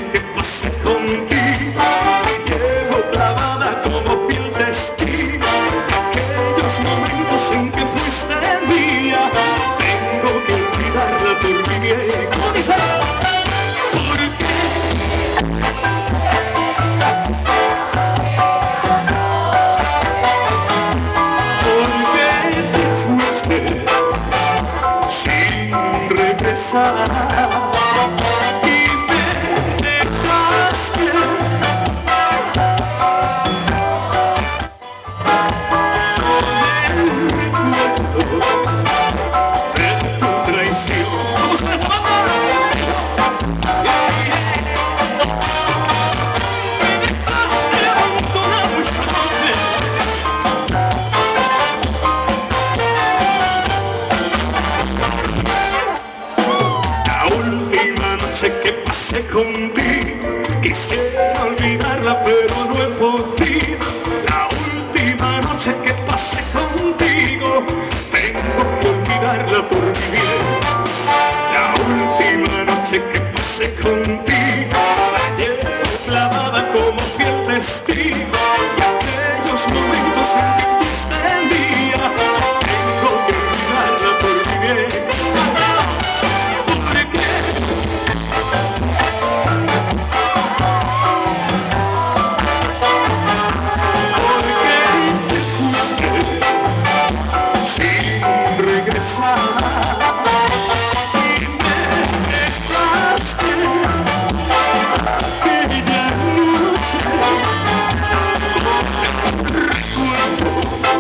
que pasé contigo, te llevo clavada como fiel testigo. Aquellos momentos en que fuiste mía, tengo que olvidarla por mi bien. ¿Cómo dice? ¿Por qué? Porque te fuiste sin regresar. Sé que pasé contigo, quisiera olvidarla pero no he podido. La última noche que pasé contigo, tengo que olvidarla por mi bien. La última noche que pasé contigo, la llevo clavada como fiel testigo. Y aquellos momentos en que fuiste mía, tengo que olvidarla por mi bien. Y me dejaste aquella noche con el recuerdo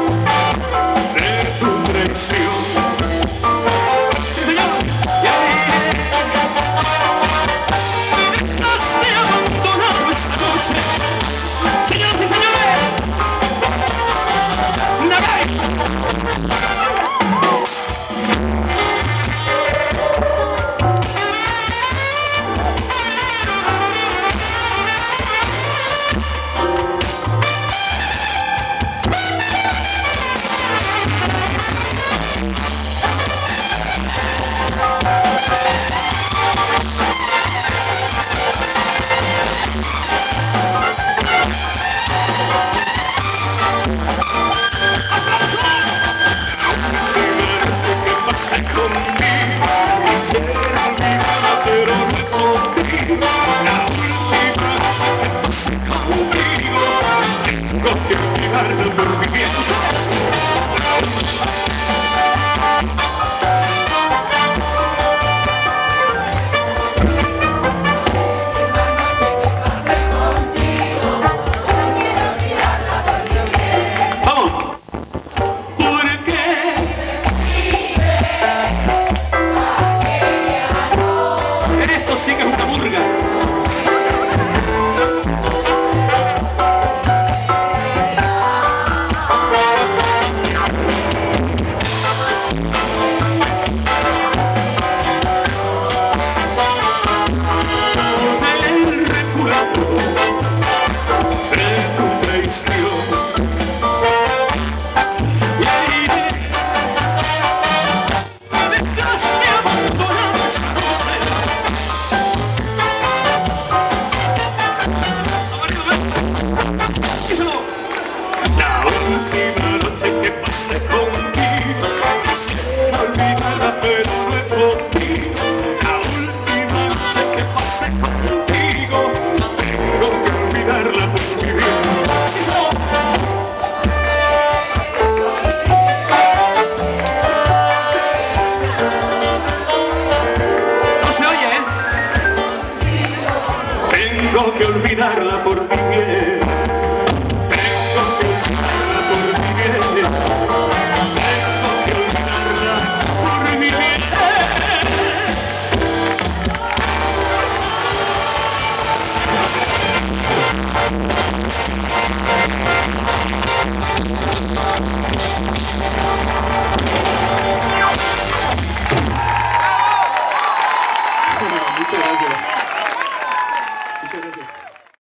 de tu traición. ¡Sí, señor! Me dejaste abandonado esta noche. Señoras y señores, pasé contigo, quisiera olvidarla pero no he podido. La última noche que pasé contigo, tengo que olvidarla por mi bien. Sí que es una murga. El recuerdo de tu traición. Me dejaste abandonado esta noche. La última noche que pasé contigo, quisiera olvidarla pero no he podido. La última noche que pasé contigo, tengo que olvidarla por mi bien. No se oye, ¿eh? Tengo que olvidarla por mi bien. Muchas gracias. Muchas gracias.